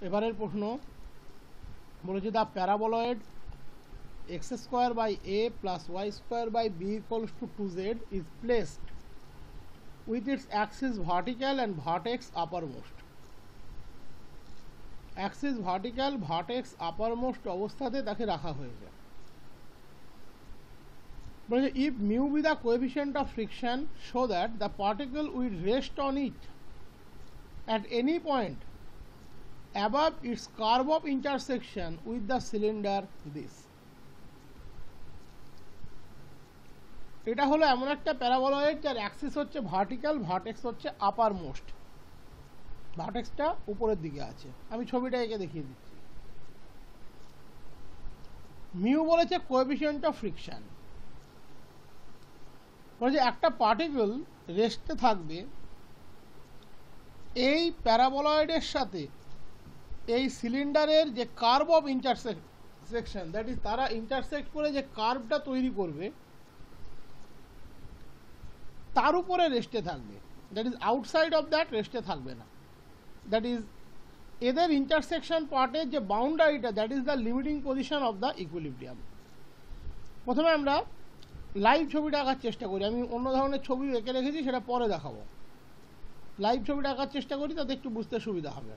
এবারের প্রশ্ন বলেছে the paraboloid x square by a plus y square by b equals to 2z is placed with its axis vertical and vertex uppermost. Axis vertical, vertex uppermost অবস্থাতে তাকে রাখা হয়েছে। বলেছে if mu be the coefficient of friction so that the particle will rest on it at any point above its curve of intersection with the cylinder this. এটা হলো এমন একটা প্যারাবোলয়েড যার অ্যাক্সিস হচ্ছে ভার্টিক্যাল, ভার্টেক্স হচ্ছে আপার মোস্ট, ভার্টেক্সটা উপরের দিকে আছে। আমি ছবিটা এঁকে দেখিয়ে দিচ্ছি। মিউ বলেছে কোএফিসিয়েন্ট অফ ফ্রিকশন, বলেছে একটা পার্টিকেল রেস্টে থাকবে এই প্যারাবোলয়েডের সাথে এই সিলিন্ডারের যে curve of intersection, that is তারা ইন্টারসেক্ট করে যে কার্ভটা তৈরি করবে তার উপরে রেস্টে থাকবে, that is outside of that রেস্টে থাকবে না। দ্যাট ইজ এদের ইন্টারসেকশন পার্টের যে বাউন্ডারিটা, that is the limiting position of the equilibrium. প্রথমে আমরা লাইভ ছবিটা আঁকার চেষ্টা করি। আমি অন্য ধরনের ছবি এঁকে রেখেছি, সেটা পরে দেখাবো। লাইভ ছবিটা আঁকার চেষ্টা করি, তাতে একটু বুঝতে সুবিধা হবে।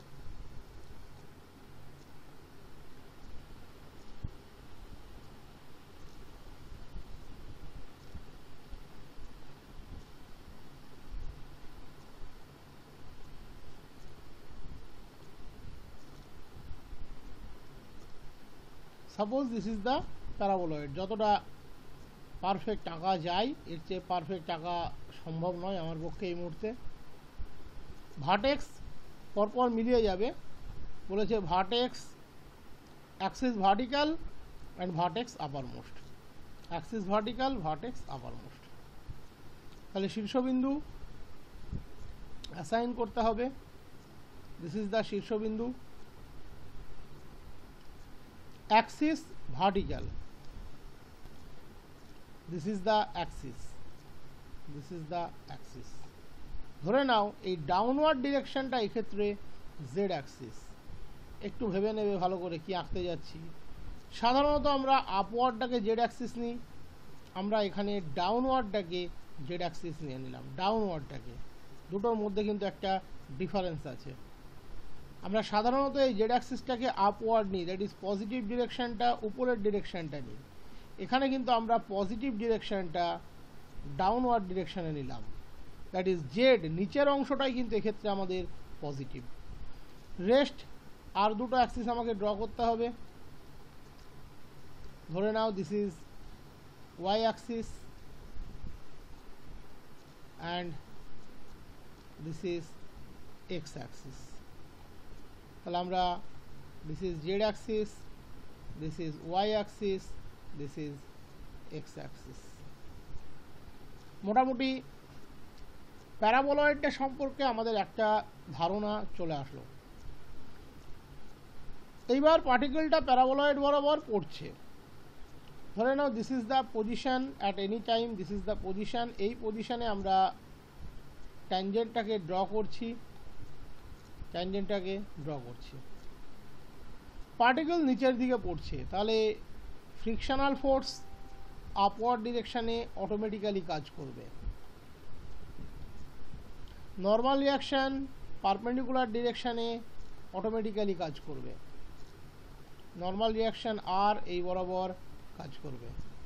Suppose this is the paraboloid. যতটা পারফেক্ট আঁকা যায়, এর চেয়ে পারফেক্ট আঁকা সম্ভব নয় আমার পক্ষে এই মুহূর্তে। ভার্টেক্স পরপর মিলিয়ে যাবে, বলেছে vertex axis vertical and vertex uppermost, axis vertical, vertex uppermost. তাহলে শীর্ষবিন্দু অ্যাসাইন করতে হবে। দিস ইজ দ্য শীর্ষবিন্দু। axis vertical, this is the axis, this is the axis। ধরে নাও এই ডাউনওয়ার্ড ডিরেকশনটা এই ক্ষেত্রে জেড অ্যাক্সিস। একটু ভেবে নেবে ভালো করে কি আঁকতে যাচ্ছি। সাধারণত আমরা আপওয়ার্ডটাকে জেড অ্যাক্সিস নিই, আমরা এখানে ডাউনওয়ার্ডটাকে জেড অ্যাক্সিস নিয়ে নিলাম। ডাউনওয়ার্ডটাকে, দুটোর মধ্যে কিন্তু একটা ডিফারেন্স আছে। আমরা সাধারণত এই জেড অ্যাক্সিসটাকে আপওয়ার্ড নিই, দ্যাট ইজ পজিটিভ ডিরেকশনটা উপরের ডিরেকশনটা নিই। এখানে কিন্তু আমরা পজিটিভ ডিরেকশনটা ডাউনওয়ার্ড ডিরেকশনে নিলাম, দ্যাট ইজ জেড নিচের অংশটাই কিন্তু এক্ষেত্রে আমাদের পজিটিভ। রেস্ট আর দুটো অ্যাক্সিস আমাকে ড্র করতে হবে। ধরে নাও this is y axis and this is x axis. তাহলে আমরা this is z axis, this is y axis, this is x axis. মোটামুটি প্যারাবোলয়েডটা সম্পর্কে আমাদের একটা ধারণা চলে আসলো। এইবার পার্টিকেলটা প্যারাবোলয়েড বরাবর পড়ছে। ধরে নাও this is the position at any time, this is the position. এই পজিশনে আমরা ট্যানজেন্টটাকে ড্র করছি, ট্যানজেন্টটাকে ড্র করছি। পার্টিকেল নিচের দিকে পড়ছে, তাহলে ফ্রিকশনাল ফোর্স আপওয়ার্ড ডিরেকশানে অটোমেটিক্যালি কাজ করবে। নর্মাল রিয়াকশান পারপেন্ডিকুলার ডিরেকশানে অটোমেটিক্যালি কাজ করবে। নর্মাল রিয়াকশান আর এই বরাবর কাজ করবে।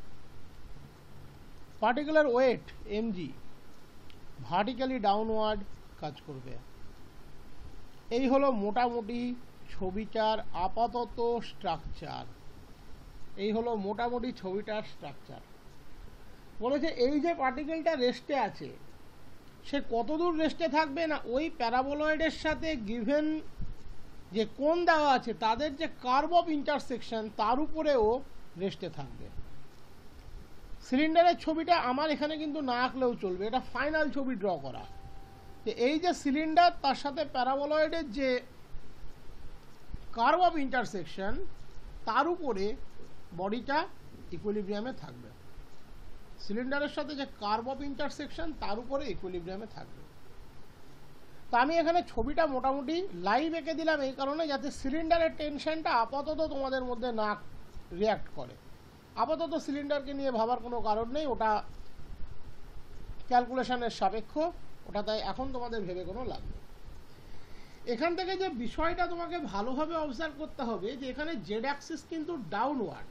Particular weight mg vertically downward কাজ করবে। এই হলো মোটামুটি ছবিটার আপাতত স্ট্রাকচার। এই হলো মোটামুটি ছবিটার স্ট্রাকচার। বলেছে এই যে পার্টিকেলটা রেস্টে আছে, সে কতদূর রেস্টে থাকবে না ওই প্যারাবোলয়েডের সাথে গিভেন যে কোণ দেওয়া আছে তাদের যে কার্ভ অফ ইন্টারসেকশন তার উপরেও রেস্টে থাকবে। সিলিন্ডারের ছবিটা আমার এখানে কিন্তু না আঁকলেও চলবে, এটা ফাইনাল ছবি ড্র করা। যে এই যে সিলিন্ডার তার সাথে প্যারাবোলয়েডের যে কার্ভ অফ ইন্টারসেকশন তার উপরে বডিটা ইকুইলিব্রিয়ামে থাকবে। সিলিন্ডারের সাথে যে কার্ভ অফ ইন্টারসেকশন তার উপরে ইকুইলিব্রিয়ামে থাকবে। তো আমি এখানে ছবিটা মোটামুটি লাইভ এঁকে দিলাম এই কারণে যাতে সিলিন্ডারের টেনশনটা আপাতত তোমাদের মধ্যে না রিয়াক্ট করে। আপাতত সিলিন্ডারকে নিয়ে ভাবার কোনো কারণ নেই, ওটা ক্যালকুলেশনের সাপেক্ষ, ওটা তাই এখন তোমাদের ভেবে কোনো লাভ নেই। এখান থেকে যে বিষয়টা তোমাকে ভালোভাবে অবজার্ভ করতে হবে যে এখানে জেড অ্যাক্সিস কিন্তু ডাউনওয়ার্ড।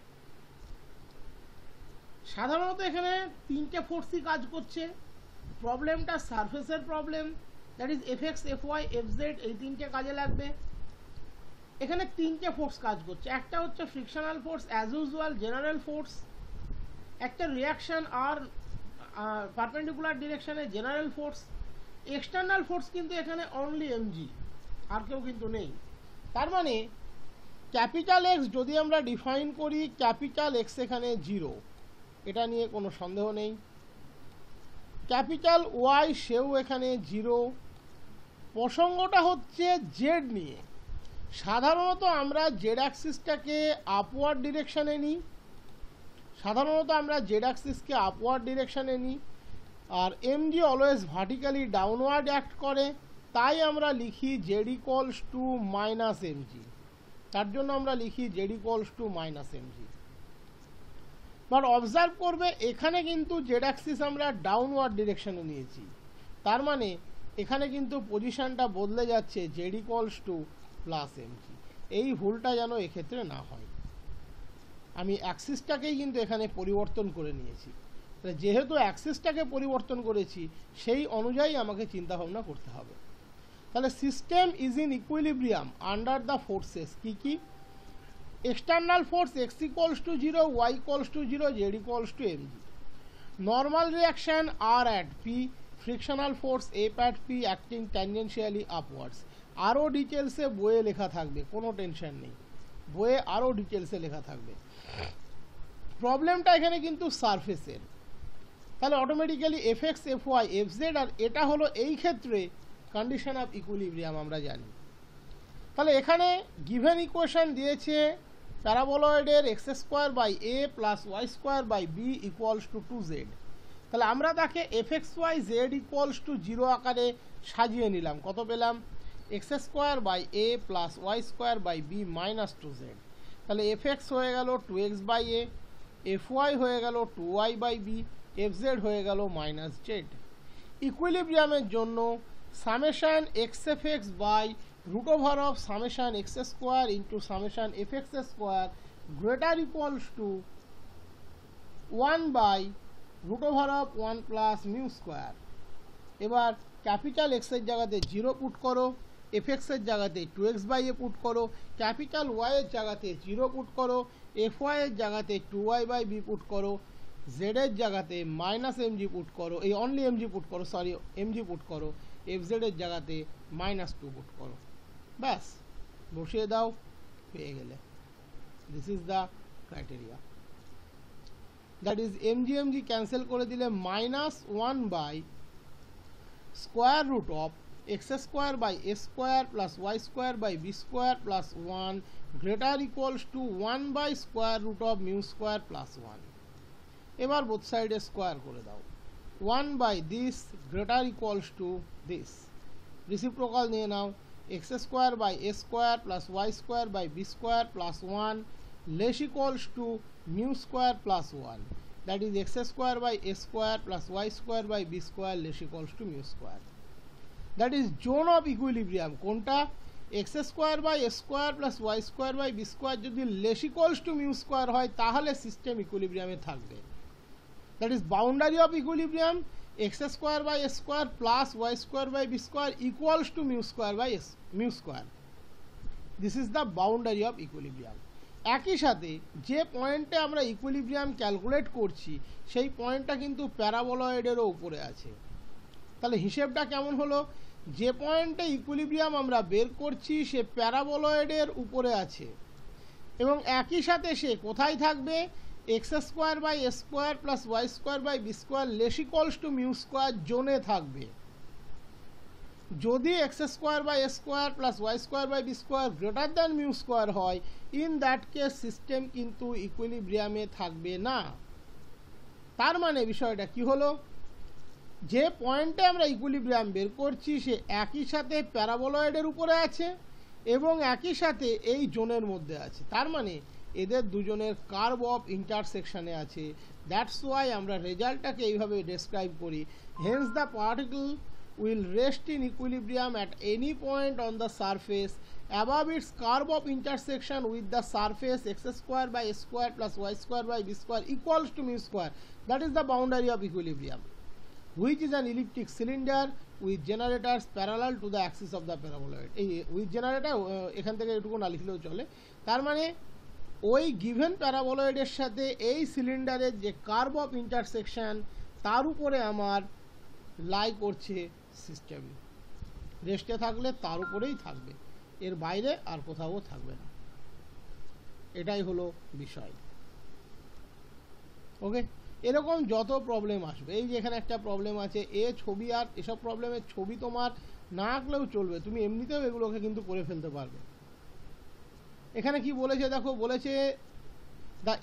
সাধারণত এখানে তিনটে ফোর্সই কাজ করছে। প্রবলেমটা সারফেসের problem, that is f x, f y, f z, এই তিনটে কাজে লাগবে। এখানে তিনটে ফোর্স কাজ করছে, একটা হচ্ছে frictional force as usual general force, একটা রিয়াকশন আর পারপেন্ডিকুলার ডিরেকশনে জেনারেল ফোর্স, এক্সটার্নাল ফোর্স কিন্তু এখানে অনলি এমজি, আর কেউ কিন্তু নেই। তার মানে ক্যাপিটাল এক্স যদি আমরা ডিফাইন করি, ক্যাপিটাল এক্স এখানে 0, এটা নিয়ে কোনো সন্দেহ নেই। ক্যাপিটাল ওয়াই সেও এখানে 0। প্রসঙ্গটা হচ্ছে জেড নিয়ে। সাধারণত আমরা জেড অ্যাক্সিসটাকে আপওয়ার্ড ডিরেকশনে নিই, আর mg always vertically downward act করে, তাই আমরা লিখি z equals to minus mg. তার জন্য আমরা লিখি z equals to minus mg. But observe করবে এখানে কিন্তু জেড অ্যাক্সিস আমরা ডাউনওয়ার্ড ডিরেকশনে নিয়েছি, তার মানে এখানে কিন্তু পজিশনটা বদলে যাচ্ছে, z equals to plus mg. এই ভুলটা যেন এক্ষেত্রে না হয়। আমি অ্যাক্সিসটাকেই কিন্তু এখানে পরিবর্তন করে নিয়েছি, যেহেতু অ্যাক্সিসটাকে পরিবর্তন করেছি সেই অনুযায়ী আমাকে চিন্তা ভাবনা করতে হবে। তাহলে system is in equilibrium under the forces কি কি? External force x equals to 0, y equals to 0, z equals to mg. Normal reaction r at p, frictional force F at p acting tangentially upwards. আরও ডিটেলসে বইয়ে লেখা থাকবে, কোনো tension নেই, বইয়ে আরও ডিটেলসে লেখা থাকবে। প্রবলেমটা এখানে কিন্তু সারফেসের, তাহলে automatically f x, f y, f z, আর এটা হলো এই ক্ষেত্রে কন্ডিশন অফ ইকুইলিব্রিয়াম আমরা জানি। তাহলে এখানে গিভেন ইকুয়েশন দিয়েছে প্যারাবোলয়েডের x square by a plus y square by b equals to 2z। তাহলে আমরা তাকে f x y z equals to 0 আকারে সাজিয়ে নিলাম। কত পেলাম? X square by a plus y square by b minus 2z। তাহলে এফ এক্স হয়ে গেল 2x by A, F Y হয়ে গেল 2y by B, F Z হয়ে গেল মাইনাস জেড। ইকুইলিব্রিয়ামের জন্য summation x f x by root over of summation x square into summation fx square greater equals to 1 by root over of 1 plus mu square। এবার capital x এর জায়গাতে 0 put করো, fx এর জায়গাতে 2x by a put করো, capital y এর জায়গাতে 0 put করো, fy এর জায়গাতে 2y বাই b পুট করো, z এর জায়গাতে মাইনাস mg পুট করো, এই অনলি mg পুট করো, সরি mg পুট করো, fz এর জায়গাতে মাইনাস 2 পুট করো, ব্যাস বসিয়ে দাও, পেয়ে গেলে। This is the criteria, that is mg mg cancel করে দিলে minus 1 by square root of x square by a square plus y square by b square plus 1 greater equals to 1 by square root of mu square plus 1। এবার both সাইডে square করে দাও, 1 by this greater equals to this, reciprocal নিয়ে নাও, x square by a square plus y square by b square plus 1 less equals to mu square plus 1, that is x square by a square plus y square by b square less equals to mu square, that is zone of equilibrium। কোনটা? x square by a square plus y square by b square যদি less equals to mu square হয় তাহলে system ইকুইলিব্রিয়ামে থাকবে, that is boundary of equilibrium x square by a square plus y square by b square equals to mu square by mu square, this is the boundary of equilibrium। একই সাথে যে পয়েন্টে আমরা equilibrium calculate করছি সেই পয়েন্টটা কিন্তু প্যারাবোলয়েডেরও উপরে আছে। তাহলে হিসেবটা কেমন হলো? যে পয়েন্টে ইকুইলিব্রিয়াম আমরা বের করছি সে প্যারাবোলয়েডের উপরে আছে, এবং একই সাথে সে কোথায় থাকবে? X square by a square plus y square by b square less equals to mu square জোনে থাকবে। যদি x square by a square plus y square by b square greater than mu square হয়, in that case system কিন্তু ইকুইলিব্রিয়ামে থাকবে না। তার মানে বিষয়টা কি হলো? যে পয়েন্টে আমরা ইকুইলিব্রিয়াম বের করছি সে একই সাথে প্যারাবোলয়েডের উপরে আছে এবং একই সাথে এই জোনের মধ্যে আছে, তার মানে এদের দুজনের কার্ভ অফ ইন্টারসেকশনে আছে। দ্যাটস ওয়াই আমরা রেজাল্টটাকে এইভাবে ডেসক্রাইব করি, hence the particle will rest in equilibrium at any point on the surface above its curve of intersection with the surface x square by a square plus y square by b square equals to mu square. That is the boundary of equilibrium, which is an elliptic cylinder with generators parallel to the axis of the paraboloid. এই with generator এখান থেকে এটুকু না লিখলেও চলে, তার মানে ওই গিভেন প্যারাবোলয়েডের সাথে এই সিলিন্ডারের যে কার্ভ অফ ইন্টারসেকশন তার উপরে আমার লাই করছে সিস্টেম, রেস্টে থাকলে তার উপরেই থাকবে, এর বাইরে আর কোথাও থাকবে না। এটাই হলো বিষয়। ওকে, এরকম যত প্রবলেম আসবে, এই যে এখানে একটা প্রবলেম আছে এ ছবি, আর এসব প্রবলেমের ছবি তোমার না আঁকলেও চলবে, তুমি এমনিতেও এগুলোকে কিন্তু করে ফেলতে পারবে। এখানে কি বলেছে দেখো, বলেছে the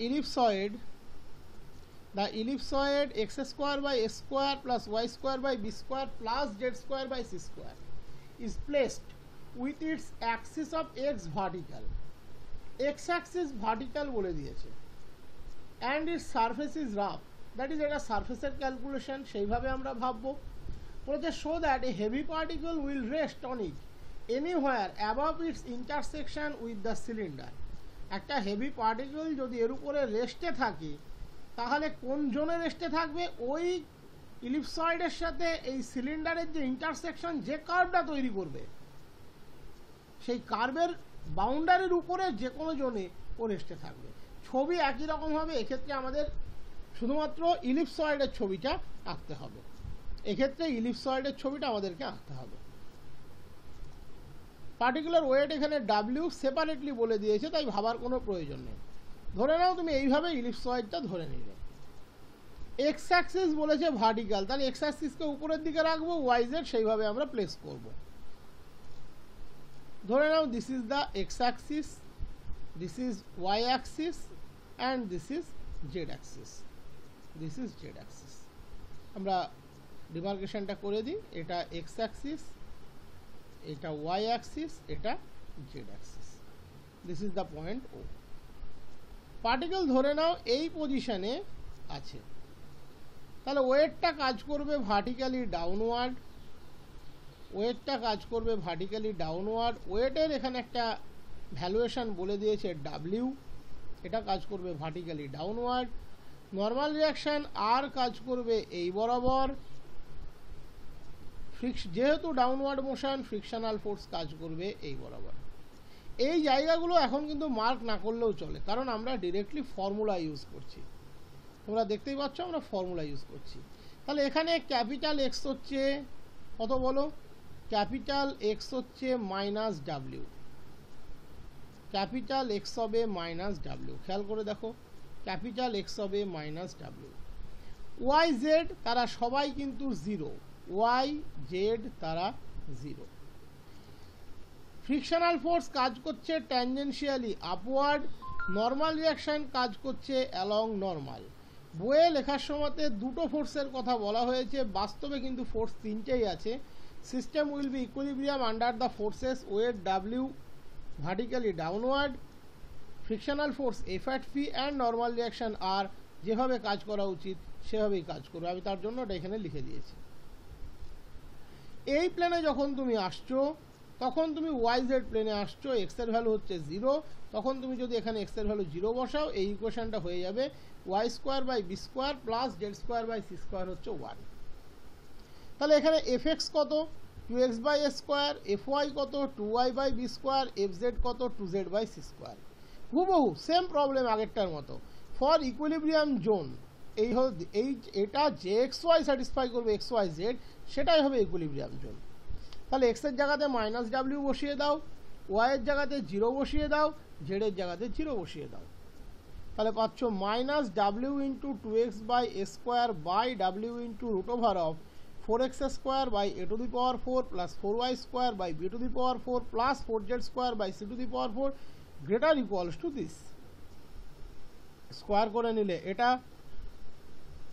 ellipsoid x square by a square plus y square by b square plus z square by c square is placed with its axis of x vertical, x axis vertical বলে দিয়েছে, and its surface is rough, that is এটা সারফেসের calculation, সেইভাবে আমরা ভাববো। বলেছে so that a heavy particle will rest on it anywhere above its intersection with the cylinder. একটা heavy particle যদি এর উপরে রেস্টে থাকে তাহলে কোন জোনে রেস্টে থাকবে, ওই ইলিপসয়েডের সাথে এই সিলিন্ডারের যে ইন্টারসেকশন, যে কার্ভটা তৈরি করবে সেই কার্ভের বাউন্ডারির উপরে যে কোনো জোনে ও রেস্টে থাকবে। ছবি একই রকম হবে, এক্ষেত্রে আমাদের শুধুমাত্র ইলিপসয়েডের ছবিটা আঁকতে হবে, এক্ষেত্রে ইলিপসয়েডের ছবিটা আমাদেরকে আঁকতে হবে। পার্টিকুলার ওয়েট এখানে ডাব্লিউ সেপারেটলি বলে দিয়েছে, তাই ভাবার কোনো প্রয়োজন নেই। ধরে নাও তুমি এইভাবে ইলিপসয়েডটা ধরে নিলে, এক্স অ্যাক্সিস বলেছে ভার্টিক্যাল, তাহলে এক্স অ্যাক্সিসকে উপরের দিকে রাখবো, ওয়াই জেড সেইভাবে আমরা প্লেস করব। ধরে নাও this is the x axis, this is y axis and this is z axis, this is z axis. আমরা ডিমার্কেশনটা করে দিই, এটা এক্স অ্যাক্সিস, এটা ওয়াই অ্যাক্সিস, এটা z axis, this is the point O. Particle ধরে নাও এই পজিশনে আছে, তাহলে ওয়েটটা কাজ করবে ভার্টিক্যালি ডাউনওয়ার্ড, ওয়েটটা কাজ করবে ভার্টিক্যালি ডাউনওয়ার্ড। ওয়েটের এখানে একটা ভ্যালুয়েশন বলে দিয়েছে ডাব্লিউ, এটা কাজ করবে vertically downward. Normal reaction R কাজ করবে এই বরাবর, যেহেতু ডাউনওয়ার্ড মোশন ফ্রিকশনাল ফোর্স কাজ করবে এই বরাবর। এই জায়গাগুলো এখন কিন্তু মার্ক না করলেও চলে, কারণ আমরা ডিরেক্টলি ফর্মুলা ইউজ করছি, তোমরা দেখতেই পাচ্ছ আমরা ফর্মুলা ইউজ করছি। তাহলে এখানে ক্যাপিটাল এক্স হচ্ছে কত বলো, ক্যাপিটাল এক্স হচ্ছে মাইনাস ডাব্লিউ, ক্যাপিটাল এক্স হবে মাইনাস ডাব্লিউ, খেয়াল করে দেখো ক্যাপিটাল এক্স হবে মাইনাস ডাব্লিউ। ওয়াই জেড তারা সবাই কিন্তু জিরো, ওয়াই জেড তারা জিরো। ফ্রিকশনাল ফোর্স কাজ করছে ট্যানজেনশিয়ালি আপওয়ার্ড, নর্মাল রিয়াকশন কাজ করছে অ্যালং নর্মাল। বইয়ে লেখার সময়তে দুটো ফোর্সের কথা বলা হয়েছে, বাস্তবে কিন্তু ফোর্স তিনটেই আছে। System will be equilibrium under the forces weight W vertically downward, frictional force F at P and normal reaction R, যেভাবে কাজ করা উচিত সেভাবেই কাজ করবে। আমি তার জন্য এটা এখানে লিখে দিয়েছি। এই প্লেনে যখন তুমি আসছো তখন তুমি ওয়াই জেড প্লেনে আসছো, এক্সের ভ্যালু হচ্ছে জিরো, তখন তুমি যদি এখানে এক্সের ভ্যালু জিরো বসাও এই ইকুয়েশনটা হয়ে যাবে y square by b square plus z square by c square হচ্ছে ওয়ান। তাহলে এখানে এফ এক্স কত, two x by a square, f y কত, two y by b square, f z কত, two z by c square. হুবহু same problem আগেরটার মতো। For equilibrium zone এটা যে এক্স ওয়াই স্যাটিসফাই করবে এক্স ওয়াই জেড, সেটাই হবে ইকুইলিব্রিয়াম জোন। তাহলে এক্সের জায়গাতে মাইনাস ডাব্লিউ বসিয়ে দাও, ওয়াইয়ের জায়গাতে জিরো বসিয়ে দাও, জেডের জায়গাতে জিরো বসিয়ে দাও। তাহলে পাচ্ছ minus W into two x by a square by W into root over of four x square by a to the power four plus four y square by b to the power four plus four z square by c to the power four greater equals to this. Square করে নিলে এটা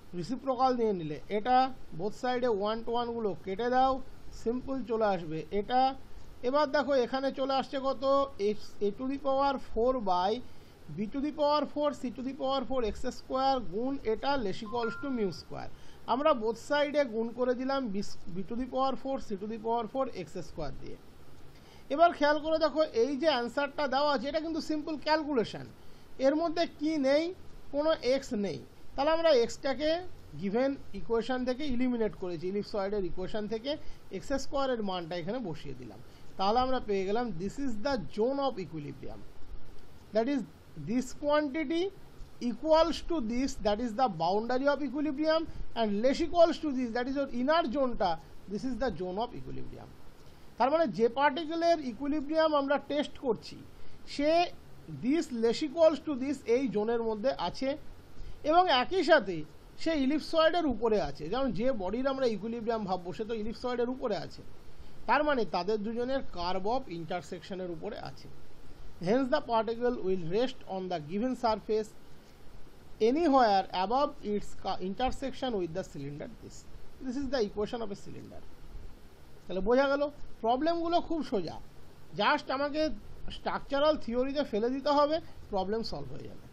reciprocal দিয়ে নিলে এটা both সাইডে 1 to 1 গুলো কেটে দাও, সিম্পল চলে আসবে এটা। এবার দেখো এখানে চলে আসছে কত, a to the power 4 by b to the power 4 c to the power 4 x square গুণ এটা less equals to mu square. আমরা বোথ সাইডে গুণ করে দিলাম b to the power 4 c to the power 4 x square দিয়ে। এবার খেয়াল করে দেখো এই যে অ্যান্সারটা দেওয়া আছে এটা কিন্তু সিম্পল ক্যালকুলেশন, এর মধ্যে কি নেই, কোনো এক্স নেই। তাহলে আমরা এক্সটাকে গিভেন ইকুয়েশন থেকে ইলিমিনেট করেছি, ইলিপসয়েডের ইকুয়েশন থেকে এক্স স্কোয়ারের মানটা এখানে বসিয়ে দিলাম। তাহলে আমরা পেয়ে গেলাম this is the zone of equilibrium, that is this quantity equals to this, that is the boundary of equilibrium, and less equals to this, that is your inner zone টা, this is the zone of equilibrium। তার মানে যে পার্টিকেলের equilibrium আমরা test করছি say this less equals to this এই জোনের মধ্যে আছে এবং একই সাথে সে ইলিপসয়েডের উপরে আছে। যেমন যে বডির আমরা ইকুইলিব্রিয়াম ভাববো সে তো ইলিপসয়েডের উপরে আছে, তার মানে তাদের দুজনের কার্ভ অফ ইন্টারসেকশনের উপরে আছে। Hence the particle will rest on the given surface anywhere above its intersection with the cylinder, this is the equation of a cylinder। তাহলে বোঝা গেল প্রবলেমগুলো খুব সোজা, জাস্ট আমাকে স্ট্রাকচারাল থিওরিতে ফেলে দিতে হবে, প্রবলেম সলভ হয়ে যাবে।